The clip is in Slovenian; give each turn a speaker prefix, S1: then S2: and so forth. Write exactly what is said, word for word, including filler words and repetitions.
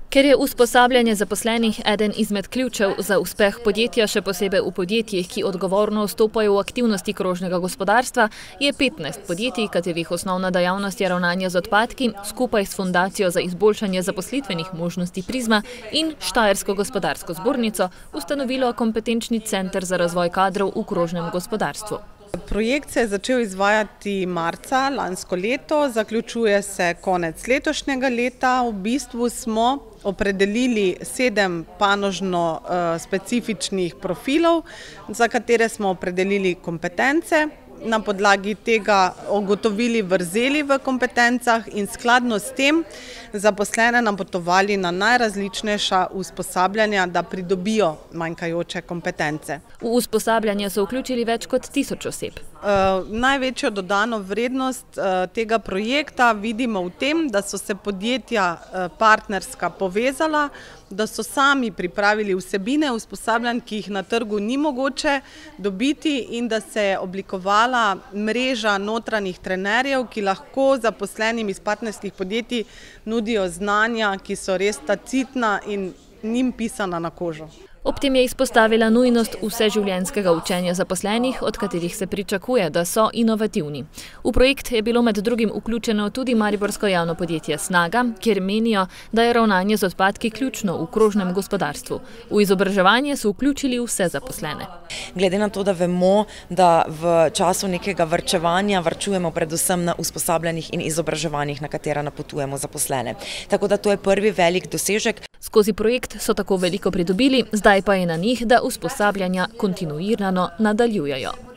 S1: Ker je usposabljanje zaposlenih eden izmed ključev za uspeh podjetja, še posebej v podjetjih, ki odgovorno vstopajo v aktivnosti krožnega gospodarstva, je petnajst podjetij, katerih osnovna dejavnost je ravnanje z odpadki, skupaj s Fundacijo za izboljšanje zaposlitvenih možnosti Prizma in Štajersko gospodarsko zbornico ustanovilo kompetenčni center za razvoj kadrov v krožnem gospodarstvu.
S2: Projekt se je začel izvajati marca lansko leto, zaključuje se konec letošnjega leta. V bistvu smo opredelili sedem panožno specifičnih profilov, za katere smo opredelili kompetence. Na podlagi tega ugotovili vrzeli v kompetencah in skladno s tem zaposlene napotovali na najrazličnejša usposabljanja, da pridobijo manjkajoče kompetence.
S1: V usposabljanje so vključili več kot tisoč oseb.
S2: Največjo dodano vrednost tega projekta vidimo v tem, da so se podjetja partnerska povezala, da so sami pripravili vsebine usposabljanj, ki jih na trgu ni mogoče dobiti, in da se je oblikovala mreža notranjih trenerjev, ki lahko zaposlenim iz partnerskih podjetij nudijo znanja, ki so res tacitna in njim pisana na kožo.
S1: Ob tem je izpostavila nujnost vseživljenjskega učenja zaposlenih, od katerih se pričakuje, da so inovativni. V projekt je bilo med drugim vključeno tudi mariborsko javno podjetje Snaga, kjer menijo, da je ravnanje z odpadki ključno v krožnem gospodarstvu. V izobraževanje so vključili vse zaposlene.
S3: Glede na to, da vemo, da v času nekega varčevanja varčujemo predvsem na usposabljanjih in izobraževanjih, na katera napotujemo zaposlene. Tako da to je prvi velik dosežek.
S1: Skozi projekt so tako veliko pridobili, zdaj pa je na njih, da usposabljanja kontinuirano nadaljujejo.